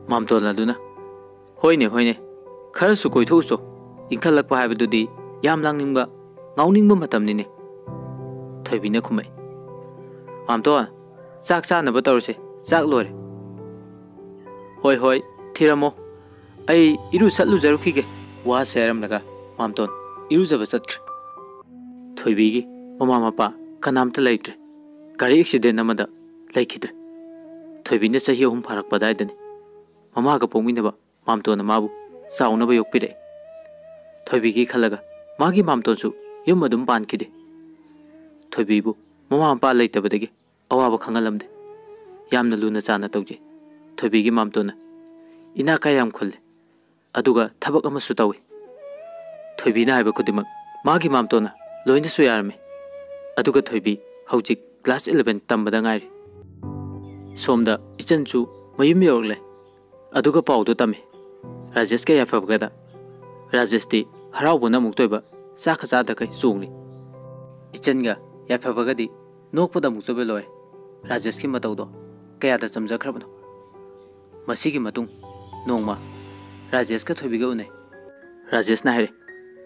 Mamton aduna hoine hoine khara su koi thu so inkhal lakpa ha bedudi yam langningba ngauningba matamnine thoibi na khumai Mamton sak sa na ba tawse sak lore hoi hoi thiramo ai iru satlu jaruki ge wa seram laga Mamton iru jaba satkre thoibi gi mama mapa kanamta laitre gari accident amada laikhidre thoibi na sahi hum farak padai dani mama ga pongminaba Mamton mabu saunaba yokpire thoibi gi khalaga magi Mamton su yum adum pankide thoibi bu mama mapa laitabadagi awaba khangalamde yamna luna chana tawje thoibi gi Mamton ina kayam khulle aduga thabak amasu tawi thoibi na haiba kudimak magi Mamton loina su yarme aduga thoibi hojik class 11 tambada ngai somda ichanchu mayum yorle aduga pawdo tame Rajesh ke yafabgada Rajesh ti harawbuna muktoiba sakha chada kai chungni ichanga yafabagadi nokpada muktobe loy Rajesh ki matawdo kaya da chamjakhrabno masigi matung nongma Rajesh ka thoibiga une Rajesh na hare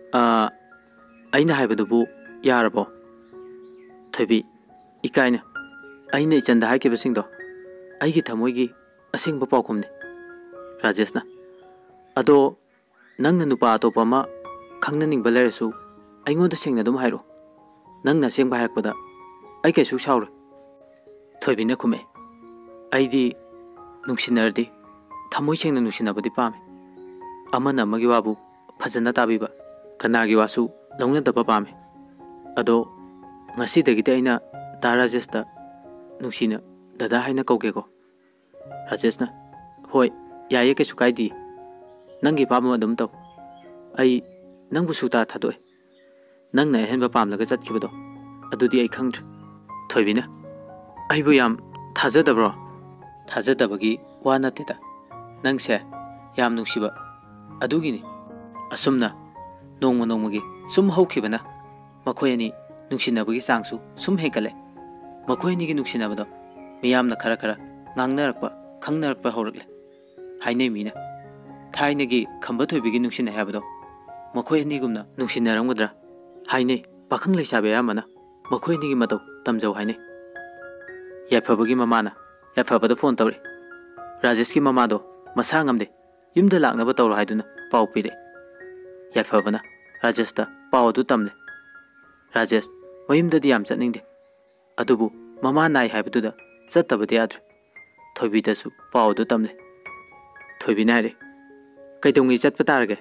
aina haibadubu yarabo thoibi ikaina aina ichanda haikeba singdo aigi thamoigi asingba pawkhumne Rajesh na ado nangna nupa atopa ma khangna ningba leresu aingonda sengna dum hairo nangna sengba harakpada ai kaisu sauro thoibi na khume aidi nungsinardi thamoi sengna nungsinabadi pame amana amagi wabu phajana tabiba kanagi wasu longna daba pame ado ngasi dagite aina da Rajesh ta nungsina dada haina kaugeko Rajesh na hoi yaye kaisu kaidi nangi pam adum taw ai nangbu suta thadoi nangna henba pamlaga chatkhibado adudi ai khangtr thoibina aibu yam thajadabro thajadabagi wana teta nangse yam nuksiba adugini asumna nongma nongmagi sum haukhibana makhoi nungsinabagi sangsu sum hekale makhoi ni gi nungsinabado miyamna khara khara ngangnarakpa khangnarakpa horakle hainai mina thainagi khamba thoibigi nungsina habado makhoi anigumna nungsinaramgadra hainai pakhang leisabe amana makhoi anigi mataw tamjau hainai yafabagi mamana yafabada phone tawre Rajesh ki mama do masa ngamde yumda laknaba tawro haiduna paw pire yafabana Rajesh ta paw du tamle Rajesh mayumda di yam chatningde adubu mama nai haibaduda chattabadi adre thoibi dasu paw du tamle thoibi na re kaidongi chatpa tarage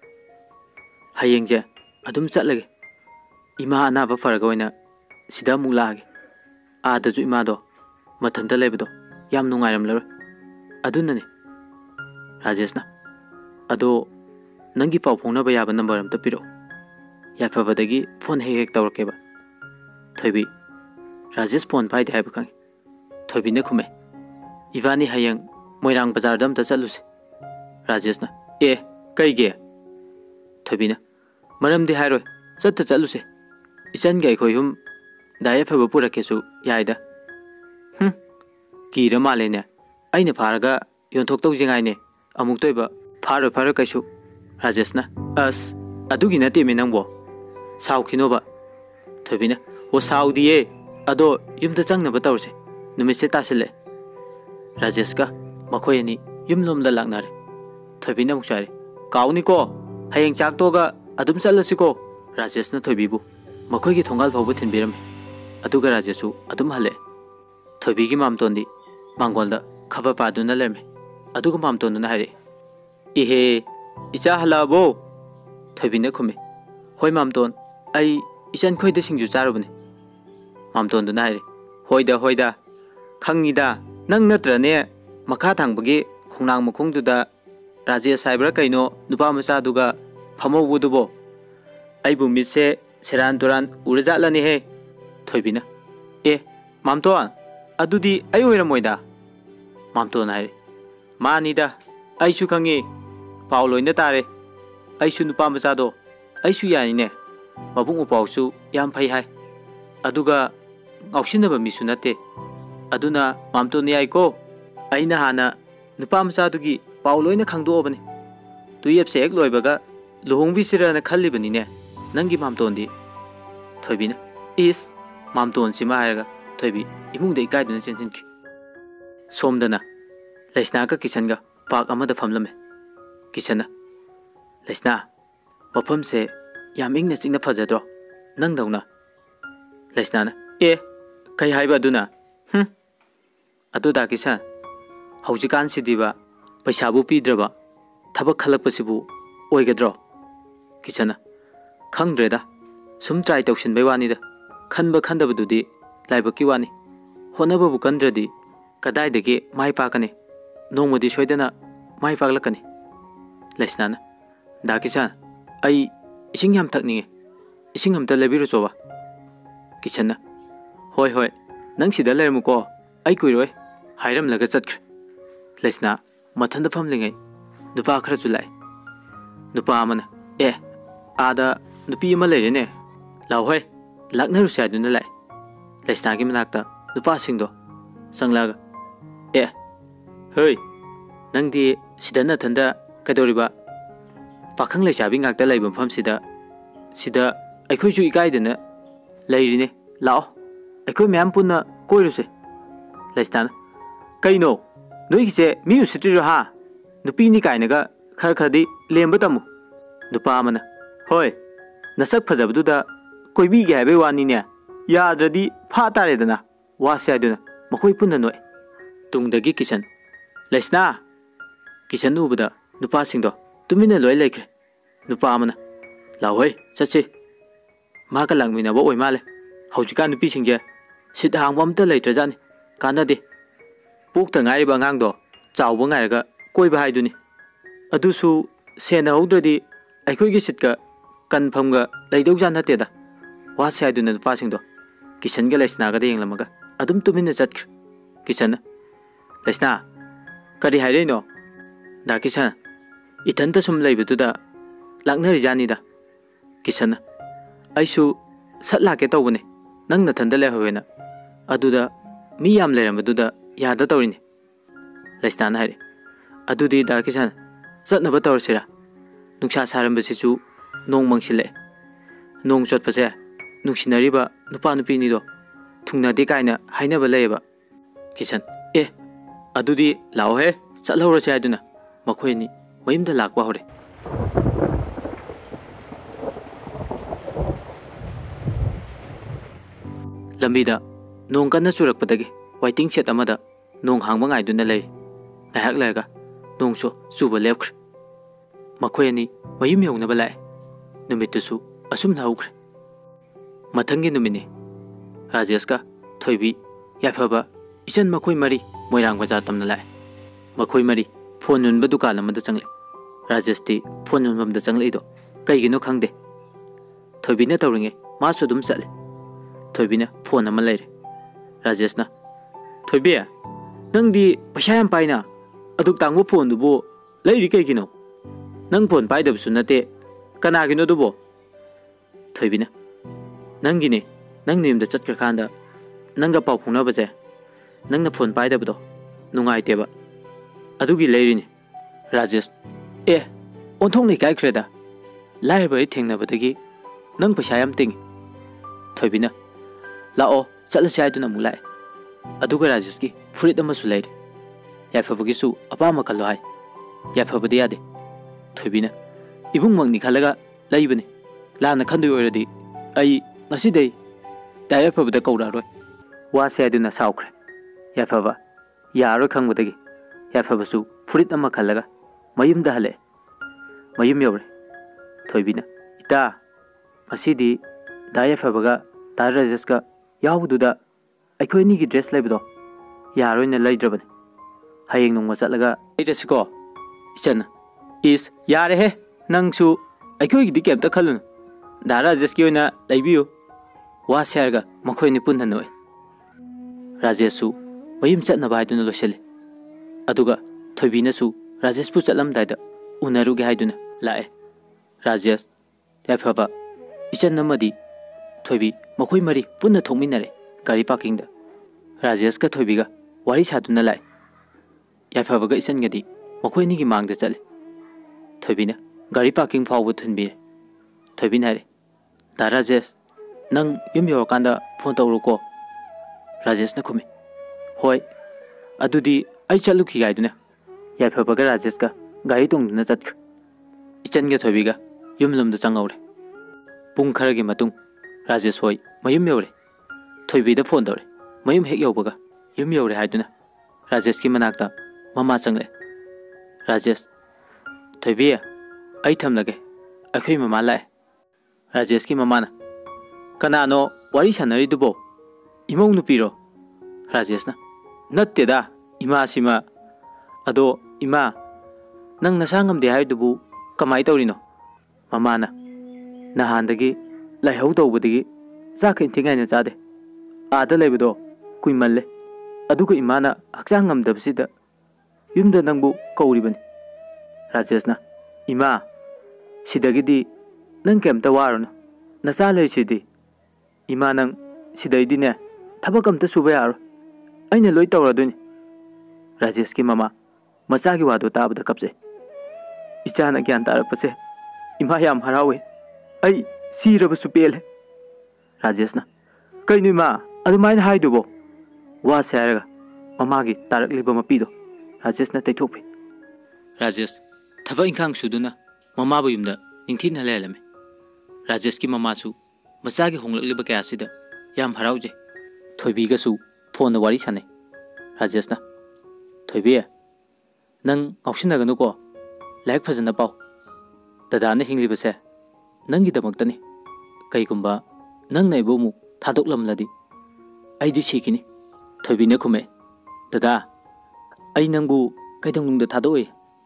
hayengje adum chatlage ima anaba faraga oina sida mulage adaju ima do mathanda lebdo yam nungairam laro adunane Rajesh na ado nangi paw phonaba yaba number am ta piro yafabadagi phone hek tawrakeba thoibi Rajesh phone paide haiba khang thoibi na khume Ivani hayang moirang bazar dam ta chaluse Rajesh na kaige thoibi na maramdi hairoi chatta chaluse isan gai khoi hum daya phaba pura kesu yaida kira male ne aina pharaga yonthok tau jingai ne amuk toiba pharo kaisu Rajesh na as adugi na teme nangbo saw khinoba thoibi na o saudiye ado yumda changna ba tawse numise tasile Rajesh ka makhoi ani yumlomda laknare thoibi na muksare kauni ko hayeng chak toga adum chalasiko Rajesh na thoibi bu makhoi gi thongal phabu thinbiram aduga Rajeshu adum hale thoibi gi Mamton di mangolda khaba paduna lerme aduga Mamton na hare ihe icha halabo thoibi na khume hoi Mamton ai ichan khoi da singju charubne Mamton na hare hoida khangida nang natrane makha thangbagi khongnang mukhungduda Rajesh saibra kaino nupa macha duga phamobudubo aibu mitse seran duran urajalani he thoibina Mamton adudi ai oiramoida Mamton hai manida aisu khangi pauloina tare aisu nupa macha do aisu yani ne mabung upausu yam phai hai aduga ngausinaba misu nate aduna Mamton yai ko aina hana nupa macha dugi पाउ लोइना खांदोबनी तुयेब से एक लोइबगा लुहोंबी सिराना खल्लिबनीने नंगी मामतोंदी थोइबिना इस मामतोन सिमा हायरगा थोइबी इमुंगदे इकायदुना चेंसिनखि सोमदना लेसना का किचनगा पाक अमदा फमलमे Kitchener Lesana मफम से याम इंगना चिंगना फजद्रो नंगदौना लेसना ए कई हाइबा दुना अदुदा किसान हौजिकान सिदिबा पैसाबु पीद्रबा थबक खलकपसिबु ओइगद्रो किचना खंग्रेदा सुम ट्राई तौसिनबै वानिदा खनबा खंदबदुदी लाइबकी वानी होनबबु कंद्रदी कदाइदगी माइ पाकने नोंमदी सोइदना माइ पाकलकनी लेसनाना दा किसान आई इसिंग याम थकनिंगे इसिंग हमता लेबिरो चोबा किचना होय होय नंग सिदा लेरमुको आई कुइरोय हाइरम लगा चतख्रे लेसना मथंद फमलिंगे नुपा खरा चुलाय नुपा अमना ए आदा नुपी अमा लेरेने लाव होय लाकनरु साइदुना लाय लेसना की मनाकता नुपा सिंगदो संगलागा ए होय नंगदी सिदा नथंदा कदोरिबा पाखंग लेसाबी ngakta laibam pham sida aikhoi ju ikai dena leirine lao aikhoi myam punna koiruse leistan kaino noi se mi usitri ha nupi ni kainaga khar khadi lemba tamu nupa amana hoi nasak phajabdu da koibi ge haibe wani ne yadradi pha tare dana wase aduna makhoi punna noi tungdagi kisan leisna kisan ubada nupa singdo tumina loi leikre nupa amana lawoi chachi maga langmina bo oi male hojika nupi singje sit hangwam ta leitrajani kanade pokta ngai ba ngang do chawbo ngai ga koiba haiduni adusu sena haudradi aikhoi gi sitka confirm ga leidau jan hate da wa sai duna nupa singdo kisan ga leisna ga deng lamaga adum tumina chatkre kisan leisna kari haireno da kisan इथंता सुम लेबदुदा लाकनरि जानिदा किसना आइसु सट लाके तौबने नंग नथंदा लेहवेना अदुदा मी याम लेरमदुदा यादा तौरिने लेस्ताना हारे अदुदी दा किसन चटनबा तौरसिरा नुक्सा सारमबसिसु नोंग मंगसिले नोंग चोटपसे नुक्सिनरिबा नुपा नुपिनिदो थुंगनादे कायना हाइनबा लेबा किसन ए अदुदी लाओ हे चलहौरसे आदुना मखोयनी मयमदा लाकवा हरे लंबीदा नोंग कन्ना चुरकपदगी वाइटिंग set अमदा नोंग हांगबा गाइदुना लेरि गायक लेरगा नोंगसो चुबा लेपख्रे मखोयनी मयम यौनबा लाए नुमितसु असुमना हौख्रे मथंगी नुमिने राजेशका थोइबी याफबा इचन मखोय मरी मोइरांग बाजार तमना लाए मखोय मरी फोन नुनबा दुकान अमदा चंगले राजेश फोन नुनबमदा चंगलेदो कईगिनो खंगदे थोइबीना तौरिंगे मासु दुम चले थोइबीना फोन अमा लेरे राजेशना थोइबी नंगदी पैसा याम पाइना अदुक तांगबो फोन दुबो लेरि कईगिनो नंग फोन पाइदबसु नते कनागिनो दुबो थोइबीना नंगिने नंग निमदा चटखरखांदा नंगा पाउ फुंगनाबजे नंगना फोन पाइदबदो नुंगाइतेबा अदुगी लेरिने राजेश ए ओंथोंग नै काइख्रेदा लाइरबै थेंनाबदगी नंग पैसा याम तिंग थोइबीना लाओ चलसे आइदुना मु लाए अदुगा राजेश की फुरित अमसु लेरे याफबगिसु अपामा खलो हाय याफबदि यादे थोइबीना इबुंग मंगनी खलगा लैबने लाना खंदु ओरदी आई ngasiदै याफबदा कौरारोय वासे आइदुना साउख्रे याफबा यारो खंगबदगी याफबसु फुरित अमा खलगा मयुमदा हले मयुम यौरे थोइबीना इता ngasiदी दायफबगा ताराजेसका यावदुदा अखोइनी की ड्रेस लेबदो यारोइना लैद्रबने हयेंग नोंग चलगा लेरसिको इचन इस यारे हे नंगसु अखोइगी दि केमता खलुन दाराजेसकी ओइना लैबियो वा शेरगा मखोइनी पुननोय राजेशु मयुम चटना बायदुना लोसेले अदुगा थोइबीनासु राजेश पु चलमदायदा उनरुगे हायदुना लाए राजेश याफबा इचन नमदी थोइबी मखोइ मरी पुन्ना थोमिनरे गाड़ी पार्किंग राजेश का थोइबीगा वारी सादुना लाए याफबगा इचनगदी मखोइनी की मांग चले थोइबीना गाड़ी पार्किंग फाव थनबीरे थोइबीना हारे दा राजेश नंग युम यौरकांदा फोन तौरुको राजेश न खुमे होय अदुदी आई चलुखी गाइदुना याफबगा राजेश का गाड़ी तोंगदुना चतख इचन के थोइबीगा युम लमदा चंगौरे पुंग खरगी मतुंग राजेश होय मयुम यौरे थोइबीदा फोन तौरे मयुम हेक यौबगा युम यौरे हाइदुना राजेश की मनाक्ता ममा चंगले राजेश थोइबी आई थमलगे अखोई ममा लाए राजेश की ममाना कनानो वारी सानरिदुबो इमौ नुपीरो राजेशना नत्तेदा इमा सिमा अदो इमा नंग नसा ngamde हाइदुबु कमाई तौरिनो ममाना नहानदगी लाइहौ तौबदगी चाख इंथिगाइना चादे आदा लेबदो कुइमल्ले अदुगो इमाना हक्चांग ngamdabsida युमदा नंगबु कौरिबनी राजेशना इमा सिदगिदी नंग केमता वारनो नचा लेसिदी इमा नंग सिदैदिने थबक अमता सुबा यारो अइना लोइ तौरदुनी राजेश की ममा मचागी वादो ताबदा कपसे इचाना ज्ञान तारपसे इमा याम हरावे आई सिरबसु पेले राजेशना कइनु इमा अदुमाइन हाइदुबो वा सेरगा ममागी तारकलिबा मपीदो राजेशना तैथोपे राजेश थबक इंखांग सुदुना ममाबु युमदा निंथिन हलेलमे राजेश की ममासु मचागी होंगलक्लिबा कयासिदा याम हराउजे थोइबीगसु फोन वारी साने राजेशना थोइबी नंग ngausinaganu लाइक फजना पाओ दादाने हिंगलिबसे नंगीदमक्तनी कईगुंबा नंग नैबोमु थादोकलमलदी आइदि सिकिनी थोइबीने खुमे दादा आई नंगबु कैदोंनुंगदा थादोए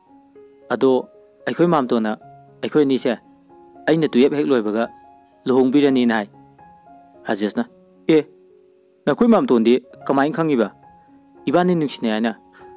अदो अखोय मामतोना अखोय नीसे अइना तुयेब हेक लोइबगा लुहोंगबिरनी नाय राजेशना ए नखोय मामतोंदी कमाइन खंगिबा इबानी नुंसिने आइना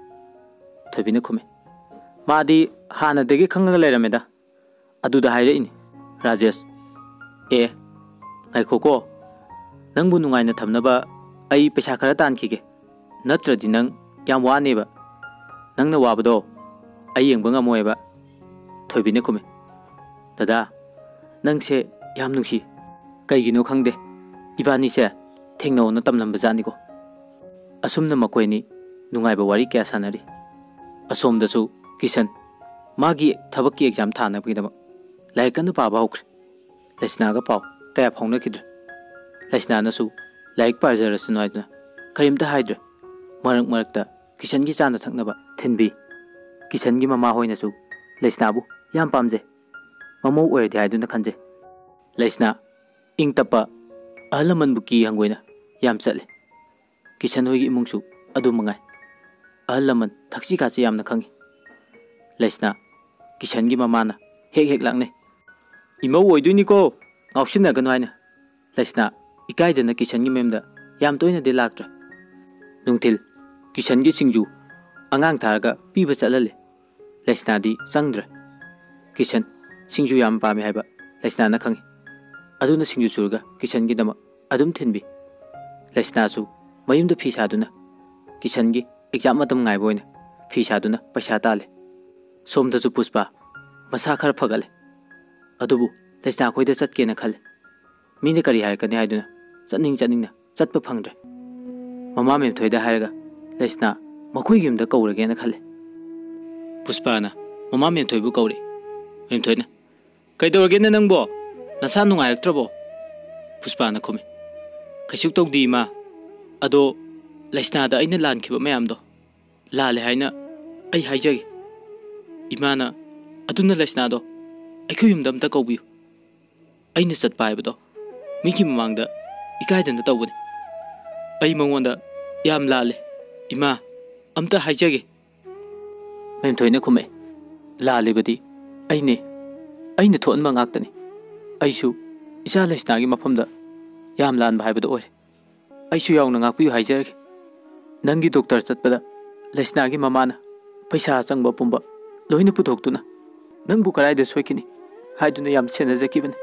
थोइबीने खुमे मादी हानदगी खंगगा लेरमेदा अदुदा हाइरेइनी राजेश ए नाइखोको नंगबु नुंगाइना थमनबा आई पैसा खरा तानखिगे नत्रदि नंग याम वानेबा नंगना वाबदो आई येंबा ngमोएबा थोइबीने खुमे दादा नंगसे याम नुंसी कईगिनो खंगदे इबानीसे थेंगनौना तमलंबजानिको असुमना मकोइनी नुंगाइबा वारी क्या सानरी असोमदसु किशन मागी थबक की एग्जाम थानबगिदम लाइक कन पाबा होख्रे लेसनागा पाव कया फाउनखिद्र लेसनानसु लाइक पाजरसनु हाइदना करिमता हाइद्र मरक मरकता किशन की चाना थकनबा थिनबी किशन की ममा होइनसु लेसनाबु याम पामजे ममो ओइरदि हाइदुना खंजे लेसना इंग तपा अहलमनबु की हंगोइना याम चले किशन होइगी इमुंगसु अदु मंगाय अहलमन थक्सी काचे यामना खंगी लेसना किशन की ममाना हेक हेक लांगने इमौ ओइदुनिको ngausinaganu haina लेसना इकाइदना किशन की मेमदा याम तोइना दे लाक्ट्रे नुंगथिल किशन की सिंजू अंगांग थारगा पीबा चलले लेसना दी संग्द्र किशन सिंजू याम पामे हाइबा लेसना ना खंगी अदुना सिंजू सुरगा किशन की दमा अदुम थिनबी लेसना सु मयुमदा फीसादुना किशन की एग्जाम मतम ngaibोइना फीसादुना पैसा ताले सोमदसु पुष्पा मसा खर फगले अदुबु लेसना खोइदा चटकेना खले मीने करी हाइरकने हाइदुना चनिंगना चटप फंगद्रे ममा मेम थोइदा हाइरगा लेसना मखोइगी युमदा कौरगेना खले पुष्पाना ममा मेम थोइबु कौरे मेम थोइना कैदौरगेना नंगबो नसा नुंगाइरक्त्रबो पुष्पाना खुमे कैसुक तौदी मा अदो लेसनादा अइना लानखिबा मयामदो लाले हाइना अइ हाइजगे इमाना अदुना लेसनादो अखोय युमदा अमता कौबियु अइना चटपा हाइबदो मिकी ममांगदा इकाइदना तौबने अइ मंगोंदा याम लाले इमा अमता हाइजगे मेम थोइना खुमे लालेबदी अइना थोनबा ngaktani अइसु इसा लेसनागी मफमदा याम लानबा हाइबदो ओरे अइसु यावना ngakpiyu हाइजरगे नंगी डॉक्टर चटपदा लेसनागी ममाना पैसा चंगबा पुंबा लोइना पुथोक्तुना नंगबु कराइदा सोइकिनी हाइदुना याम सेनजकिबने